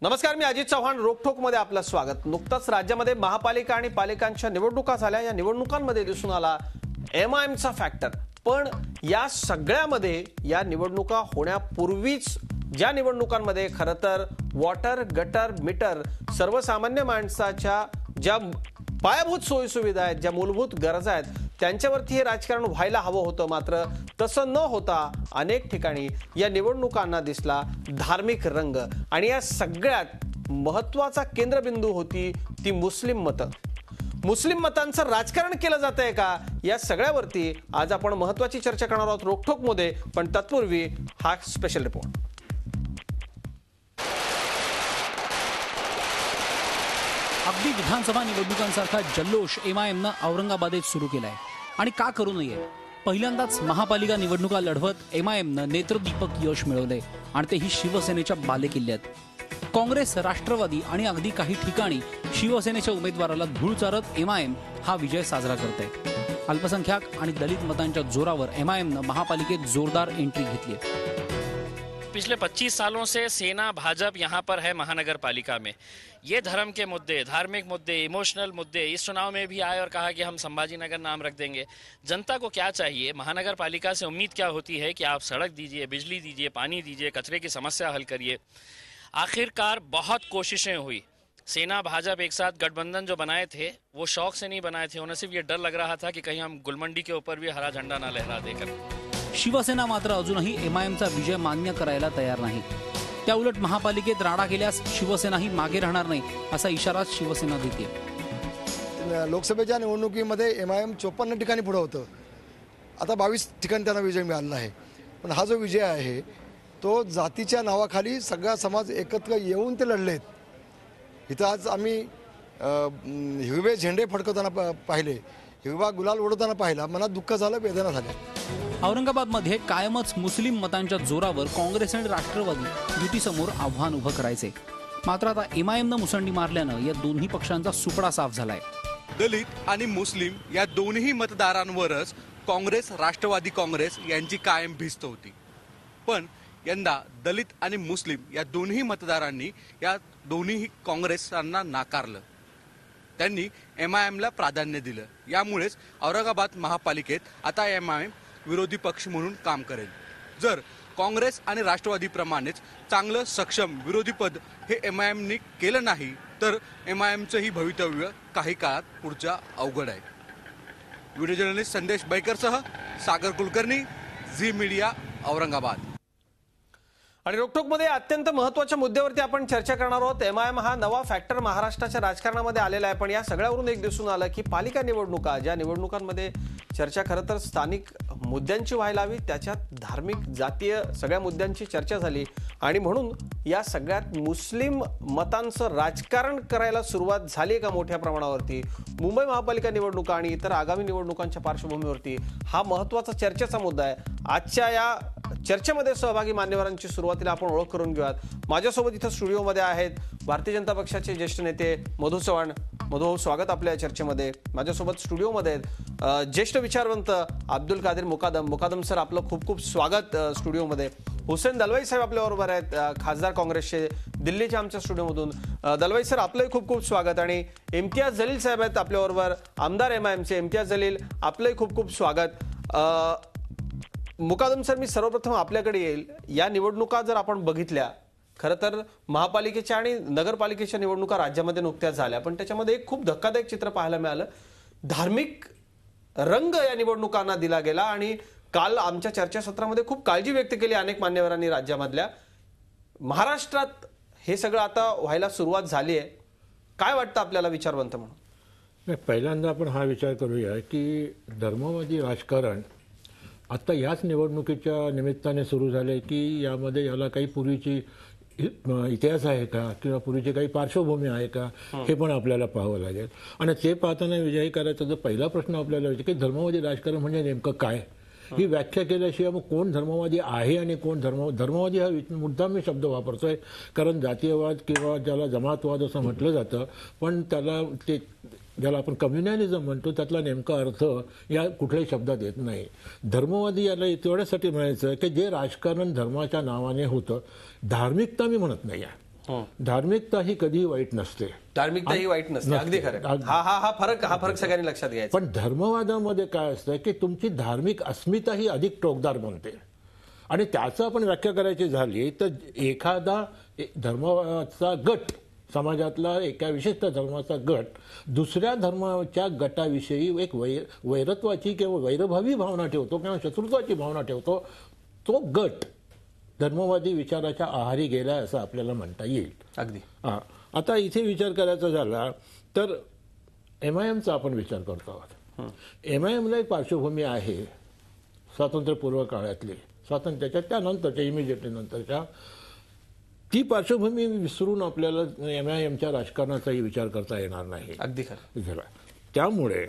नमस्कार, मी अजित चव्हाण. रोकठोकमध्ये आपलं स्वागत. नुकताच राज्यामध्ये महापालिका आणि पालिकांच्या निवडणुका झाल्या. या निवडणुकांमध्ये दिसून आला एमआयएमचा फॅक्टर. पण या सगळ्यामध्ये या निवडणुका होण्यापूर्वीच ज्या निवडणुकांमध्ये खरं तर वॉटर, गटर, मीटर, सर्वसामान्य माणसाच्या ज्या पायाभूत सोयीसुविधा आहेत, ज्या मूलभूत गरजा आहेत, त्यांच्यावरती हे राजकारण व्हायला हवं होतं. मात्र तसं न होता अनेक ठिकाणी या निवडणुकांना दिसला धार्मिक रंग. आणि या सगळ्यात महत्वाचा केंद्रबिंदू होती ती मुस्लिम मतं. मुस्लिम मतांचं राजकारण केलं जातंय का, या सगळ्यावरती आज आपण महत्वाची चर्चा करणार आहोत रोकठोकमध्ये. पण तत्पूर्वी हा स्पेशल रिपोर्ट. अगदी विधानसभा निवडणुकांसारखा जल्लोष एमआयएमनं औरंगाबादेत सुरू केलाय. आणि का करू नये? पहिल्यांदाच महापालिका निवडणुका लढवत एमआयएमनं नेत्रदीपक यश मिळवलंय आणि तेही शिवसेनेच्या बालेकिल्ल्यात. काँग्रेस, राष्ट्रवादी आणि अगदी काही ठिकाणी शिवसेनेच्या उमेदवाराला धूळ चारत एमआयएम हा विजय साजरा करत आहे. अल्पसंख्याक आणि दलित मतांच्या जोरावर एमआयएमनं महापालिकेत जोरदार एंट्री घेतली. पिछले 25 सालों से सेना भाजपा यहाँ पर है महानगर पालिका में. ये धर्म के मुद्दे, धार्मिक मुद्दे, इमोशनल मुद्दे इस चुनाव में भी आए और कहा कि हम संभाजी नगर नाम रख देंगे. जनता को क्या चाहिए? महानगर पालिका से उम्मीद क्या होती है कि आप सड़क दीजिए, बिजली दीजिए, पानी दीजिए, कचरे की समस्या हल करिए. आखिरकार बहुत कोशिशें हुई. सेना भाजपा एक साथ गठबंधन जो बनाए थे वो शौक से नहीं बनाए थे. उन्हें सिर्फ ये डर लग रहा था कि कहीं हम गुलमंडी के ऊपर भी हरा झंडा ना लहरा देकर. शिवसेना मात्र अजूनही एमआयएमचा विजय मान्य करायला तयार नाही. त्याउलट महापालिकेत राडा केल्यास शिवसेनाही मागे राहणार नाही असा इशारा शिवसेना देते. लोकसभेच्या निवडणुकीमध्ये एमआयएम 54 ठिकाणी पुढे होतं. आता 22 ठिकाणी त्यांना विजय मिळाला आहे. पण हा जो विजय आहे तो जातीच्या नावाखाली सगळा समाज एकत्र येऊन ते लढलेत. इथं आज आम्ही हिरवे झेंडे फडकवताना पाहिले, हिरवा गुलाल उडवताना पाहिला. मनात दुःख झालं, वेदना झाल्या. औरंगाबादमध्ये कायमच मुस्लिम मतांच्या जोरावर काँग्रेस आणि राष्ट्रवादी युतीसमोर आव्हान उभं करायचे. मात्र आता एमआयएमनं मुसंडी मारल्यानं या दोन्ही पक्षांचा सुपडा साफ झालाय. दलित आणि मुस्लिम या दोन्ही मतदारांवरच काँग्रेस, राष्ट्रवादी काँग्रेस यांची कायम भिस्त होती. पण यंदा दलित आणि मुस्लिम या दोन्ही मतदारांनी या दोन्ही काँग्रेसांना नाकारलं. त्यांनी एमआयएमला प्राधान्य दिलं. यामुळेच औरंगाबाद महापालिकेत आता एमआयएम विरोधी पक्ष म्हणून काम करेल. जर काँग्रेस आणि राष्ट्रवादीप्रमाणेच चांगलं सक्षम विरोधी पद हे एमआयएमनी केलं नाही तर एमआयएमचंही भवितव्य काही काळात पुढच्या अवघड आहे. व्हिडिओ जर्नलिस्ट संदेश बैकरसह सागर कुलकर्णी, झी मीडिया, औरंगाबाद. आणि रोकठोकमध्ये अत्यंत महत्त्वाच्या मुद्द्यावरती आपण चर्चा करणार आहोत. एमआयएम हा नवा फॅक्टर महाराष्ट्राच्या राजकारणामध्ये आलेला आहे. पण या सगळ्यावरून एक दिसून आलं की पालिका निवडणुका, ज्या निवडणुकांमध्ये चर्चा खरं तर स्थानिक मुद्द्यांची व्हायला हवी, त्याच्यात धार्मिक, जातीय सगळ्या मुद्द्यांची चर्चा झाली. आणि म्हणून या सगळ्यात मुस्लिम मतांचं राजकारण करायला सुरुवात झाली का मोठ्या प्रमाणावरती. मुंबई महापालिका निवडणुका आणि इतर आगामी निवडणुकांच्या पार्श्वभूमीवरती हा महत्त्वाचा चर्चेचा मुद्दा आहे. आजच्या या चर्चेमध्ये सहभागी मान्यवरांची सुरुवातीला आपण ओळख करून घेऊयात. माझ्यासोबत इथं स्टुडिओमध्ये आहेत भारतीय जनता पक्षाचे ज्येष्ठ नेते मधू चव्हाण. मधू, स्वागत आपल्या चर्चेमध्ये. माझ्यासोबत स्टुडिओमध्ये आहेत ज्येष्ठ विचारवंत अब्दुल कादिर मुकादम. मुकादम सर, आपलं खूप खूप स्वागत स्टुडिओमध्ये. हुसेन दलवाई साहेब आपल्याबरोबर आहेत, खासदार काँग्रेसचे, दिल्लीच्या आमच्या स्टुडिओमधून. दलवाई सर, आपलंही खूप खूप स्वागत. आणि इम्तियाज जलील साहेब आहेत आपल्याबरोबर, आमदार एमआयएमचे. इम्तियाज जलील, आपलंही खूप खूप स्वागत. मुकादम सर, मी सर्वप्रथम आपल्याकडे येईल. या निवडणुका जर आपण बघितल्या, खरं तर महापालिकेच्या आणि नगरपालिकेच्या निवडणुका राज्यामध्ये नुकत्याच झाल्या, पण त्याच्यामध्ये एक खूप धक्कादायक चित्र पाहायला मिळालं. धार्मिक रंग या निवडणुकांना दिला गेला. आणि काल आमच्या चर्चासत्रामध्ये खूप काळजी व्यक्त केली अनेक मान्यवरांनी राज्यामधल्या. महाराष्ट्रात हे सगळं आता व्हायला सुरुवात झाली आहे. काय वाटतं आपल्याला विचारवंत म्हणून? पहिल्यांदा आपण हा विचार करूया की धर्मवादी राजकारण आता याच निवडणुकीच्या निमित्ताने सुरू झाले की यामध्ये याला काही पूर्वीची इतिहास आहे का किंवा पूर्वीची काही पार्श्वभूमी आहे का हे पण आपल्याला पाहावं लागेल. आणि ते पाहताना विजयी करायचा जो पहिला प्रश्न आपल्याला विचार की धर्मवादी राजकारण म्हणजे नेमकं काय, ही व्याख्या केल्याशिवाय मग कोण धर्मवादी आहे आणि कोण धर्मवादी हा मुद्दा मी शब्द वापरतोय. कारण जातीयवाद किंवा ज्याला जमातवाद असं म्हटलं जातं, पण त्याला ते ज्याला आपण कम्युनॅलिझम म्हणतो त्यातला नेमका अर्थ या कुठल्याही शब्दात येत नाही. धर्मवादी याला तेवढ्यासाठी म्हणायचं की जे राजकारण धर्माच्या नावाने होतं, धार्मिकता मी म्हणत नाही आहे. धार्मिकता ही कधीही वाईट नसते, धार्मिकता ही वाईट नसते. अगदी खरं. हा फरक सगळ्यांनी लक्षात घ्यायचा. पण धर्मवादामध्ये काय असतं की तुमची धार्मिक अस्मिता ही अधिक टोकदार बनते. आणि त्याचं आपण व्याख्या करायची झाली तर एखादा धर्माचा गट, समाजातला एका विशिष्ट धर्माचा गट दुसऱ्या धर्माच्या गटाविषयी एक वैरत्वाची किंवा वैरभावी भावना ठेवतो किंवा शत्रुत्वाची भावना ठेवतो, तो गट धर्मवादी विचाराच्या आहारी गेला असं आपल्याला म्हणता येईल. अगदी. आता इथे विचार करायचा झाला तर MIMचा आपण विचार करतो आहोत. MIMला एक पार्श्वभूमी आहे स्वातंत्र्यपूर्व काळातली, स्वातंत्र्याच्या त्यानंतरच्या इमिजिएटली नंतरच्या. ती पार्श्वभूमी विसरून आपल्याला MIMच्या राजकारणाचाही विचार करता येणार नाही. अगदी खरं. त्यामुळे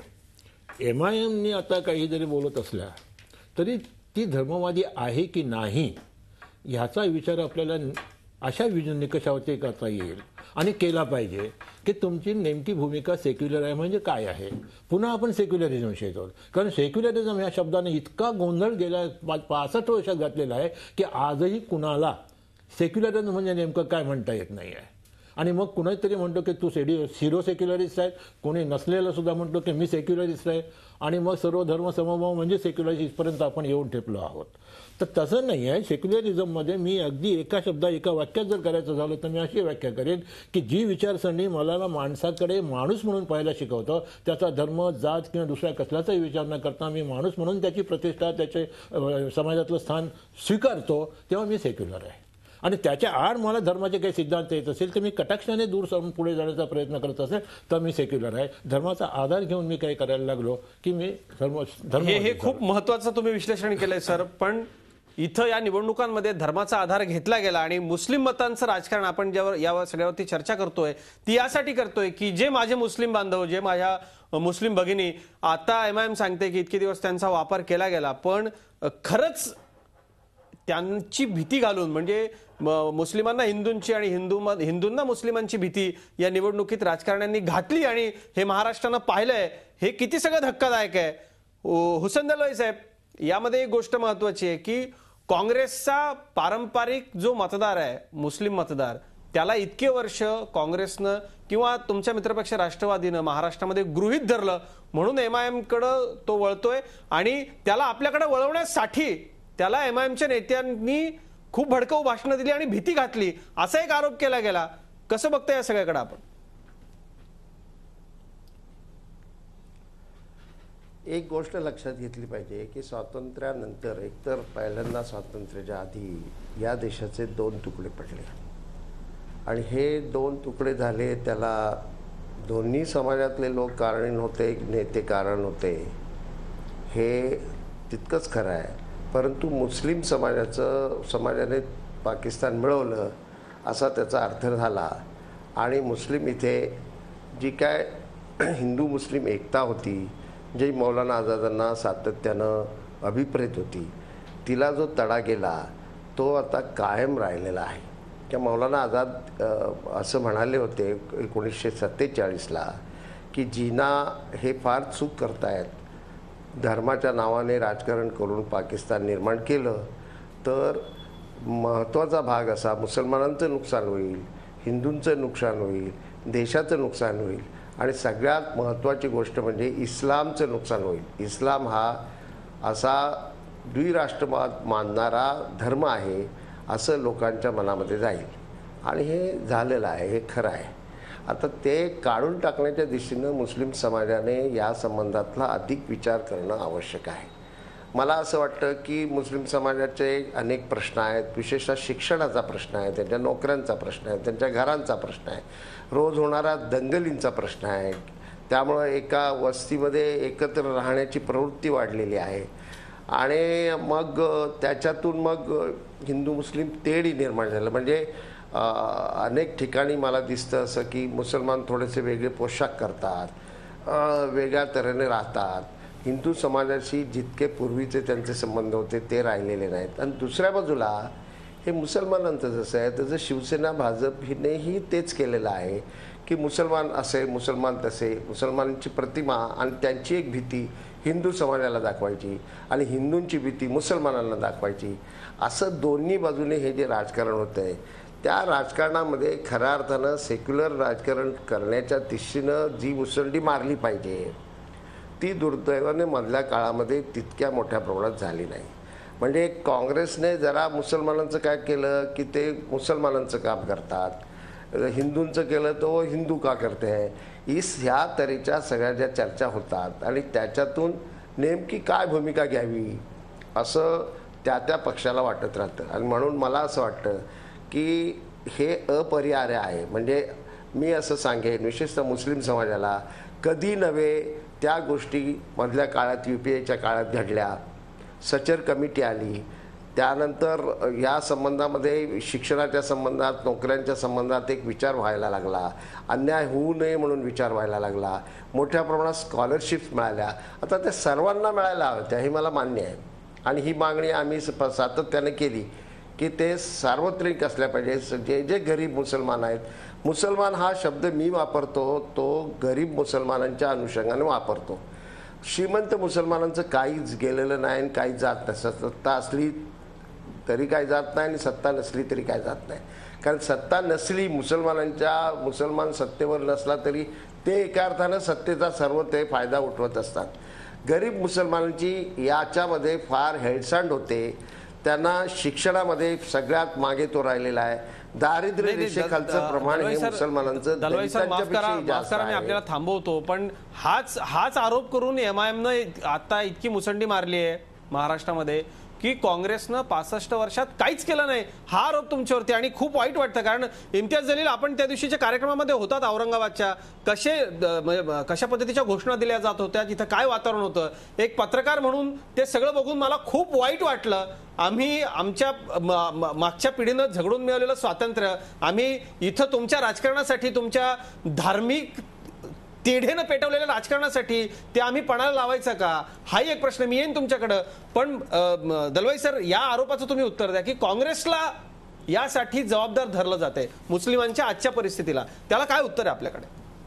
MIMनी आता काही जरी बोलत असल्या तरी ती धर्मवादी आहे की नाही ह्याचा विचार आपल्याला अशा निकषावरती करता येईल आणि केला पाहिजे की तुमची नेमकी भूमिका सेक्युलर आहे म्हणजे काय आहे. पुन्हा आपण सेक्युलरिझमशी येतो, कारण सेक्युलरिझम ह्या शब्दाने इतका गोंधळ गेल्या 65 वर्षात घातलेला आहे की आजही कुणाला सेक्युलरिझम म्हणजे नेमकं काय म्हणता येत नाही आहे. आणि मग कुणीतरी म्हणतो की तू सिरो सेक्युलरिस्ट आहे, कोणी नसलेलं सुद्धा म्हणतो की मी सेक्युलरिस्ट आहे, आणि मग सर्व धर्म समभाव म्हणजे सेक्युलरिस्ट इथपर्यंत आपण येऊन ठेपलो आहोत. तर तसं नाही आहे. सेक्युलरिझममध्ये मी अगदी एका वाक्यात जर करायचं झालं तर मी अशी व्याख्या करेन की जी विचारसरणी मला माणसाकडे माणूस म्हणून पाहायला शिकवतं, त्याचा धर्म, जात किंवा दुसऱ्या कसल्याचाही विचार न करता मी माणूस म्हणून त्याची प्रतिष्ठा, त्याचे समाजातलं स्थान स्वीकारतो, तेव्हा मी सेक्युलर आहे. आणि त्याच्या आड मला धर्माचे काही सिद्धांत येत असेल तर मी कटाक्षाने दूर सरून पुढे जाण्याचा प्रयत्न करत असेल तर मी सेक्युलर आहे. धर्माचा आधार घेऊन मी काही करायला लागलो की मी धर्म. हे खूप महत्वाचं तुम्ही विश्लेषण केलंय सर. पण इथं या निवडणुकांमध्ये धर्माचा आधार घेतला गेला आणि मुस्लिम मतांचं राजकारण आपण ज्यावर या सगळ्यावरती चर्चा करतोय ती यासाठी करतोय की जे माझे मुस्लिम बांधव, जे माझ्या मुस्लिम भगिनी, आता MIM सांगते की इतके दिवस त्यांचा वापर केला गेला, पण खरंच त्यांची भीती घालून, म्हणजे मुस्लिमांना हिंदूंची आणि हिंदूंना मुस्लिमांची भीती या निवडणुकीत राजकारण्यांनी घातली आणि हे महाराष्ट्रानं पाहिलंय. हे किती सगळं धक्कादायक आहे. हुसेन दलवाई साहेब, यामध्ये एक गोष्ट महत्वाची आहे की काँग्रेसचा पारंपरिक जो मतदार आहे, मुस्लिम मतदार, त्याला इतके वर्ष काँग्रेसनं किंवा तुमच्या मित्रपक्ष राष्ट्रवादीनं महाराष्ट्रामध्ये गृहीत धरलं म्हणून MIM कडे तो वळतोय आणि त्याला आपल्याकडे वळवण्यासाठी त्याला MIMच्या नेत्यांनी खूप भडकाऊ भाषणं दिली आणि भीती घातली असा एक आरोप केला गेला. कसं बघताय या सगळ्याकडे आपण? एक गोष्ट लक्षात घेतली पाहिजे की स्वातंत्र्यानंतर, एकतर पहिल्यांदा स्वातंत्र्याच्या आधी या देशाचे 2 तुकडे पडले आणि हे 2 तुकडे झाले, त्याला दोन्ही समाजातले लोक कारण होते, नेते कारण होते, हे तितकंच खरं आहे. परंतु मुस्लिम समाजाने पाकिस्तान मिळवलं असा त्याचा अर्थ झाला आणि मुस्लिम इथे जी काय हिंदू मुस्लिम एकता होती, जी मौलाना आझादांना सातत्यानं अभिप्रेत होती, तिला जो तडा गेला तो आता कायम राहिलेला आहे. त्या मौलाना आझाद असं म्हणाले होते 1947ला की जिना हे फार चूक करतायत, धर्माच्या नावाने राजकारण करून पाकिस्तान निर्माण केलं तर महत्त्वाचा भाग असा मुसलमानांचं नुकसान होईल, हिंदूंचं नुकसान होईल, देशाचं नुकसान होईल आणि सगळ्यात महत्त्वाची गोष्ट म्हणजे इस्लामचं नुकसान होईल. इस्लाम हा असा द्विराष्ट्रवाद मानणारा धर्म आहे असं लोकांच्या मनामध्ये जाईल आणि हे झालेलं आहे, हे खरं आहे. आता ते काढून टाकण्याच्या दिशेनं मुस्लिम समाजाने या संबंधातला अधिक विचार करणं आवश्यक आहे. मला असं वाटतं की मुस्लिम समाजाचे अनेक प्रश्न आहेत, विशेषतः शिक्षणाचा प्रश्न आहे, त्यांच्या नोकऱ्यांचा प्रश्न आहे, त्यांच्या घरांचा प्रश्न आहे, रोज होणारा दंगलींचा प्रश्न आहे. त्यामुळं एका वस्तीमध्ये एकत्र राहण्याची प्रवृत्ती वाढलेली आहे आणि मग त्याच्यातून मग हिंदू मुस्लिम तेढी निर्माण झालं. म्हणजे अनेक ठिकाणी मला दिसतं असं की मुसलमान थोडेसे वेगळे पोशाख करतात, वेगळ्या तऱ्हेने राहतात, हिंदू समाजाशी जितके पूर्वीचे त्यांचे संबंध होते ते राहिलेले नाहीत. आणि दुसऱ्या बाजूला हे मुसलमानांचं जसं आहे तसं शिवसेना भाजप हिनेही तेच केलेलं आहे की मुसलमान असे, मुसलमान तसे, मुसलमानांची प्रतिमा आणि त्यांची एक भीती हिंदू समाजाला दाखवायची आणि हिंदूंची भीती मुसलमानांना दाखवायची. असं दोन्ही बाजूने हे जे राजकारण होतं आहे त्या राजकारणामध्ये खऱ्या अर्थानं सेक्युलर राजकारण करण्याच्या दिशेनं जी मुसंडी मारली पाहिजे ती दुर्दैवाने मधल्या काळामध्ये तितक्या मोठ्या प्रमाणात झाली नाही. म्हणजे काँग्रेसने जरा मुसलमानांचं काय केलं की ते मुसलमानांचं काम करतात, हिंदूंचं केलं तो हिंदू का करते आहे, ह्या तऱ्हेच्या सगळ्या ज्या चर्चा होतात आणि त्याच्यातून नेमकी काय भूमिका घ्यावी असं त्या पक्षाला वाटत राहतं. आणि म्हणून मला असं वाटतं की हे अपरिहार्य आहे. म्हणजे मी असं सांगेन विशेषतः मुस्लिम समाजाला, कधी नव्हे त्या गोष्टी मधल्या काळात UPAच्या काळात घडल्या, सचर कमिटी आली, त्यानंतर या संबंधामध्ये शिक्षणाच्या संबंधात, नोकऱ्यांच्या संबंधात एक विचार व्हायला लागला, अन्याय होऊ नये म्हणून विचार व्हायला लागला, मोठ्या प्रमाणात स्कॉलरशिप्स मिळाल्या. आता त्या सर्वांना मिळायला हव्या हे मला मान्य आहे आणि ही मागणी आम्ही सातत्याने केली की ते सार्वत्रिक असल्या पाहिजे. जे जे गरीब मुसलमान आहेत, मुसलमान हा शब्द मी वापरतो तो गरीब मुसलमानांच्या अनुषंगाने वापरतो. श्रीमंत मुसलमानांचं काहीच गेलेलं नाही आणि काही जात नाही. सत्ता असली तरी काय जात नाही आणि सत्ता नसली तरी काय जात नाही. कारण सत्ता नसली, मुसलमान सत्तेवर नसला तरी ते एका अर्थानं सत्तेचा सर्व ते फायदा उठवत असतात. गरीब मुसलमानांची याच्यामध्ये फार हेळसांड होते. त्यांना शिक्षणामध्ये सगळ्यात मागे तो राहिलेला आहे. दारिद्र्य रेषेखालचं प्रमाण हे मुसलमानांचं दलवाई सर माफ करा मी आपल्याला थांबवतो, पण हाच आरोप करून MIMनं आता इतकी मुसंडी मारली आहे महाराष्ट्रामध्ये की काँग्रेसनं 65 वर्षात काहीच केलं नाही, हा आरोप तुमच्यावरती. आणि खूप वाईट वाटतं कारण इम्तियाज जलील आपण त्या दिवशीच्या कार्यक्रमामध्ये होतात औरंगाबादच्या, कशा पद्धतीच्या घोषणा दिल्या जात होत्या, तिथं काय वातावरण होतं, एक पत्रकार म्हणून ते सगळं बघून मला खूप वाईट वाटलं. आम्ही आमच्या मागच्या पिढीनं झगडून मिळवलेलं स्वातंत्र्य आम्ही इथं तुमच्या राजकारणासाठी, तुमच्या धार्मिक तेढेनं पेटवलेल्या राजकारणासाठी ते आम्ही पणाला लावायचं का, हाही एक प्रश्न. मी येईन तुमच्याकडं, पण दलवाई सर या आरोपाचं तुम्ही उत्तर द्या की काँग्रेसला यासाठी जबाबदार धरलं जाते मुस्लिमांच्या आजच्या परिस्थितीला, त्याला काय उत्तर आहे आपल्याकडे?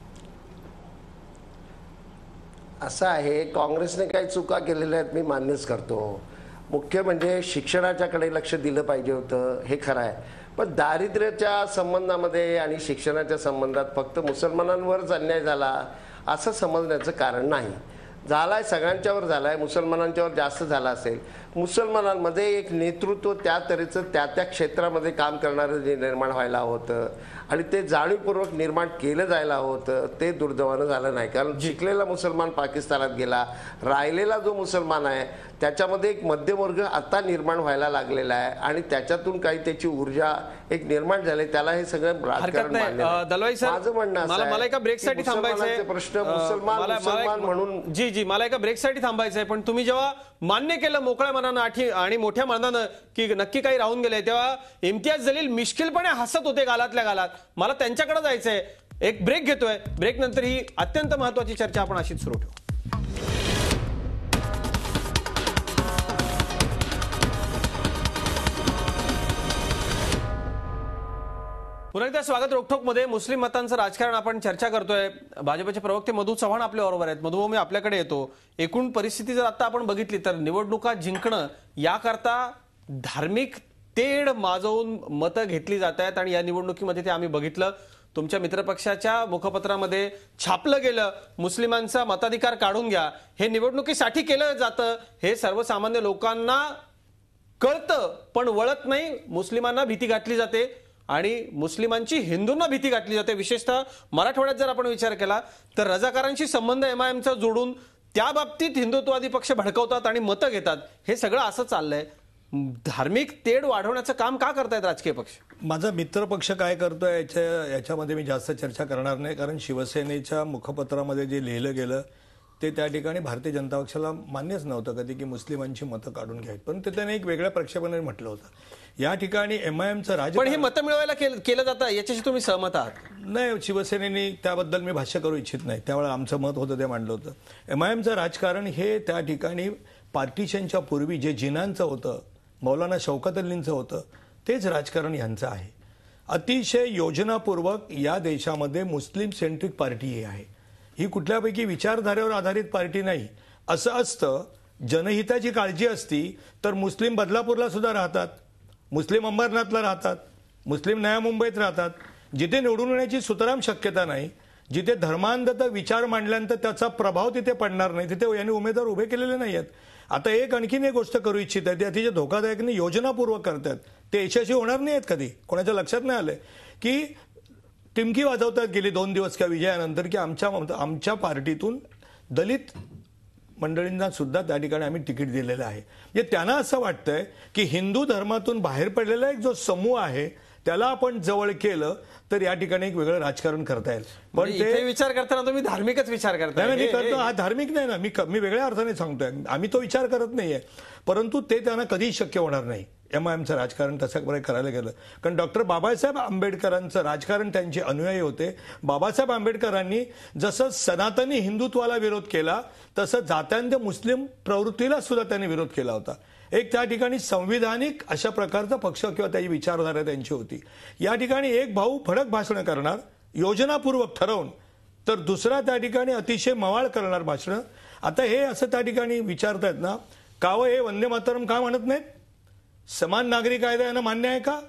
असं आहे, काँग्रेसने काही चुका केलेल्या आहेत मी मान्यच करतो. मुख्य म्हणजे शिक्षणाच्याकडे लक्ष दिलं पाहिजे होतं, हे खरं आहे. पण दारिद्र्याच्या संबंधामध्ये आणि शिक्षणाच्या संबंधात फक्त मुसलमानांवरच अन्याय झाला असं समजण्याचं कारण नाही. झालाय, सगळ्यांच्यावर झालाय, मुसलमानांच्यावर जास्त झाला असेल. मुसलमानांमध्ये एक नेतृत्व त्या तऱ्हेचं त्या क्षेत्रामध्ये काम करणारं जे निर्माण व्हायला होतं आणि ते जाणीवपूर्वक निर्माण केलं जायला होतं ते दुर्दैवानं झालं नाही. कारण शिकलेला मुसलमान पाकिस्तानात गेला, राहिलेला जो मुसलमान आहे त्याच्यामध्ये एक मध्यमवर्ग आता निर्माण व्हायला लागलेला आहे आणि त्याच्यातून काही त्याची ऊर्जा एक निर्माण झाली, त्याला हे सगळं राजकारण मान्य नाही. दलवाई सर माझं म्हणणं मला एका ब्रेकसाठी थांबायचंय. प्रश्न मुसलमान म्हणून जी मला एका ब्रेकसाठी थांबायचंय, पण तुम्ही जेव्हा मान्य केलं मोकळ्या मनानं आणि मोठ्या मनानं की नक्की काही राहून गेले, तेव्हा इम्तियाज जलील मिश्किलपणे हसत होते गालातल्या गालात. मला त्यांच्याकडे जायचंय, एक ब्रेक घेतोय, ब्रेक नंतर ही अत्यंत महत्वाची चर्चा आपण अशीच सुरू ठेवू. पुन्हा एकदा स्वागत रोकठोकमध्ये. मुस्लिम मतांचं राजकारण आपण चर्चा करतोय. भाजपचे प्रवक्ते मधू चव्हाण आपल्या बरोबर आहेत. मधू, मी आपल्याकडे येतो. एकूण परिस्थिती जर आता आपण बघितली तर निवडणुका जिंकणं याकरता धार्मिक तेढ माजवून मतं घेतली जात आहेत आणि या निवडणुकीमध्ये ते आम्ही बघितलं. तुमच्या मित्रपक्षाच्या मुखपत्रामध्ये छापलं गेलं, मुस्लिमांचा मताधिकार काढून घ्या. हे निवडणुकीसाठी केलं जातं हे सर्वसामान्य लोकांना कळतं पण वळत नाही. मुस्लिमांना भीती घातली जाते आणि मुस्लिमांची हिंदूंना भीती घातली जाते. विशेषतः मराठवाड्यात जर आपण विचार केला तर रजाकारांशी संबंध MIMचा जोडून त्या बाबतीत हिंदुत्ववादी पक्ष भडकवतात आणि मतं घेतात. हे सगळं असं चाललंय. धार्मिक तेढ वाढवण्याचं काम का करतायत राजकीय पक्ष? माझा मित्र पक्ष काय करतोय याच्यामध्ये मी जास्त चर्चा करणार नाही, कारण शिवसेनेच्या मुखपत्रामध्ये जे लिहिलं गेलं ते त्या ठिकाणी भारतीय जनता पक्षाला मान्यच नव्हतं कधी की मुस्लिमांची मतं काढून घ्यायत. पण ते त्याने एक वेगळ्या प्रक्षेपणाने म्हटलं होतं. या ठिकाणी MIMचं राजकारण, पण हे मतं मिळवायला केलं जातं याच्याशी तुम्ही सहमत आहात? नाही, शिवसेनेने त्याबद्दल मी भाष्य करू इच्छित नाही. त्यावेळेला आमचं मत होतं ते मांडलं होतं. MIMचं राजकारण हे त्या ठिकाणी पार्टिशनच्या पूर्वी जे जिनांचं होतं, मौलाना शौकत अलींचं होतं, तेच राजकारण यांचं आहे. अतिशय योजनापूर्वक या देशामध्ये मुस्लिम सेंट्रिक पार्टी ही आहे. ही कुठल्यापैकी विचारधारेवर आधारित पार्टी नाही. असं असतं, जनहिताची काळजी असती तर मुस्लिम बदलापूरला सुद्धा राहतात, मुस्लिम अंबरनाथला राहतात, मुस्लिम नया मुंबईत राहतात, जिथे निवडून येण्याची सुतराम शक्यता नाही, जिथे धर्मांध विचार मांडल्यानंतर त्याचा प्रभाव तिथे पडणार नाही, तिथे यांनी उमेदवार उभे केलेले नाही आहेत. आता आणखीन एक गोष्ट करू इच्छित आहे, ते अतिशय धोकादायक आणि योजनापूर्वक करतात. ते यशस्वी होणार नाही आहेत कधी. कोणाच्या लक्षात नाही आलंय की टिमकी वाजवतात गेली 2 दिवस किंवा विजयानंतर की आमच्या पार्टीतून दलित मंडळींना सुद्धा त्या ठिकाणी आम्ही तिकीट दिलेलं आहे. म्हणजे त्यांना असं वाटतंय की हिंदू धर्मातून बाहेर पडलेला एक जो समूह आहे त्याला आपण जवळ केलं तर या ठिकाणी एक वेगळं राजकारण करता येईल. पण ते विचार करताना तुम्ही धार्मिकच विचार करताय. नाही, मी करतो. हा धार्मिक नाही ना, मी वेगळ्या अर्थाने सांगतोय. आम्ही तो विचार करत नाहीये, परंतु ते त्यांना कधीही शक्य होणार नाही एमआयएमचं राजकारण तसं करायला गेलं. कारण डॉक्टर बाबासाहेब आंबेडकरांचं राजकारण त्यांचे अनुयायी होते. बाबासाहेब आंबेडकरांनी जसं सनातनी हिंदुत्वाला विरोध केला तसं जात्यांच्या मुस्लिम प्रवृत्तीला सुद्धा त्यांनी विरोध केला होता. एक त्या ठिकाणी संविधानिक अशा प्रकारचा पक्ष किंवा त्याची विचारधारा त्यांची होती. या ठिकाणी एक भाऊ फडक भाषणं करणार योजनापूर्वक ठरवून, तर दुसरा त्या ठिकाणी अतिशय मवाळ करणार भाषणं. आता हे असं त्या ठिकाणी विचारतायत ना, कावं हे वंदे मातरम का म्हणत नाहीत? समान नागरी कायदा यांना मान्य आहे का?